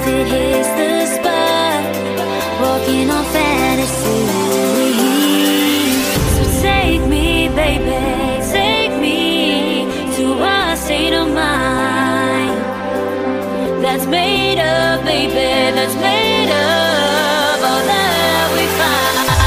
it hits the spot, walking on fantasy. So take me, baby, take me to a state of mind that's made up, baby, that's made up all that we find.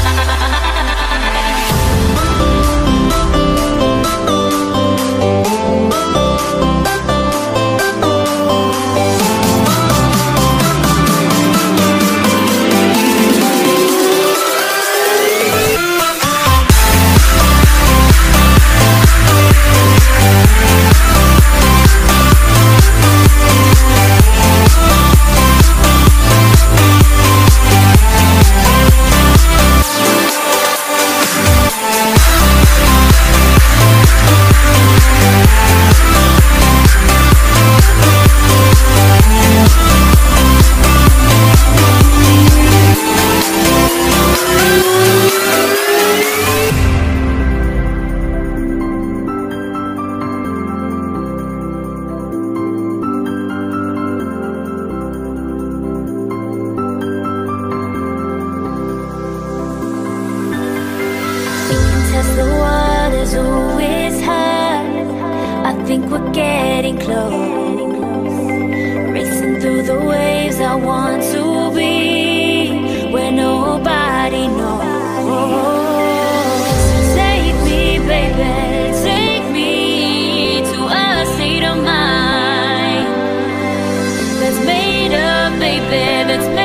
The water's always high. I think we're getting close, racing through the waves. I want to be where nobody knows. So take me, baby, take me to a state of mind that's made up, baby, that's